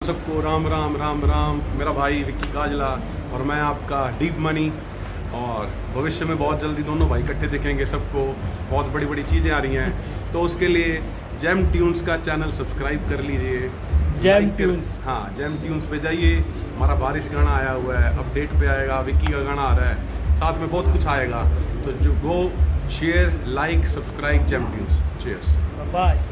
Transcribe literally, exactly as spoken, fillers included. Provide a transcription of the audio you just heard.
सबको राम राम राम राम। मेरा भाई विक्की काजला और मैं आपका डीप मनी। और भविष्य में बहुत जल्दी दोनों भाई इकट्ठे दिखेंगे सबको। बहुत बड़ी बड़ी चीज़ें आ रही हैं, तो उसके लिए जैम ट्यून्स का चैनल सब्सक्राइब कर लीजिए। जैम ट्यून्स, हाँ जैम ट्यून्स पे जाइए। हमारा बारिश गाना आया हुआ है, अपडेट पे आएगा। विक्की का गाना आ रहा है, साथ में बहुत कुछ आएगा। तो जो go share like subscribe Jam Tunes. Cheers, bye.